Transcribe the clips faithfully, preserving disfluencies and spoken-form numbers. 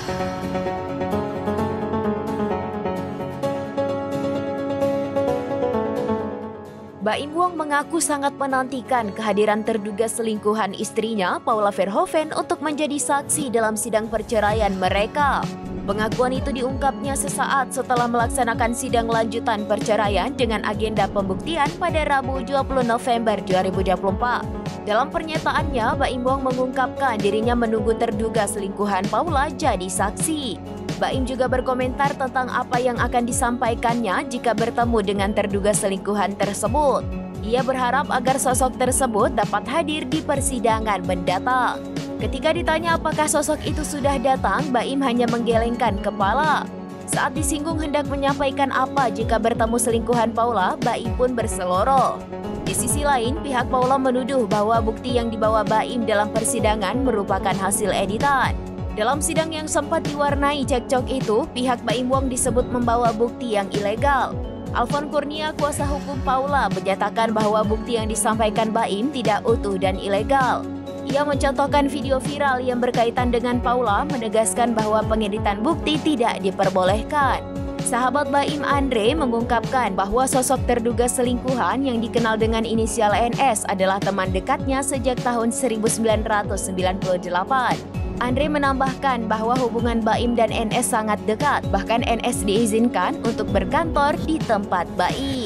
Baim Wong mengaku sangat menantikan kehadiran terduga selingkuhan istrinya, Paula Verhoeven, untuk menjadi saksi dalam sidang perceraian mereka. Pengakuan itu diungkapnya sesaat setelah melaksanakan sidang lanjutan perceraian dengan agenda pembuktian pada Rabu dua puluh November dua ribu dua puluh empat. Dalam pernyataannya, Baim Wong mengungkapkan dirinya menunggu terduga selingkuhan Paula jadi saksi. Baim juga berkomentar tentang apa yang akan disampaikannya jika bertemu dengan terduga selingkuhan tersebut. Ia berharap agar sosok tersebut dapat hadir di persidangan mendatang. Ketika ditanya apakah sosok itu sudah datang, Baim hanya menggelengkan kepala. Saat disinggung hendak menyampaikan apa jika bertemu selingkuhan Paula, Baim pun berseloroh. Di sisi lain, pihak Paula menuduh bahwa bukti yang dibawa Baim dalam persidangan merupakan hasil editan. Dalam sidang yang sempat diwarnai cekcok itu, pihak Baim Wong disebut membawa bukti yang ilegal. Alfon Kurnia, kuasa hukum Paula, menyatakan bahwa bukti yang disampaikan Baim tidak utuh dan ilegal. Ia mencontohkan video viral yang berkaitan dengan Paula, menegaskan bahwa pengeditan bukti tidak diperbolehkan. Sahabat Baim Andre mengungkapkan bahwa sosok terduga selingkuhan yang dikenal dengan inisial N S adalah teman dekatnya sejak tahun seribu sembilan ratus sembilan puluh delapan. Andre menambahkan bahwa hubungan Baim dan N S sangat dekat, bahkan N S diizinkan untuk berkantor di tempat Baim.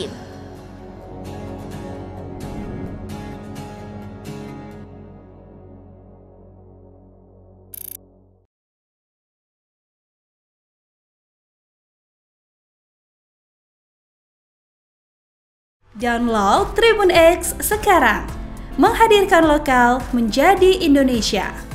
Download Tribun X sekarang, menghadirkan lokal menjadi Indonesia.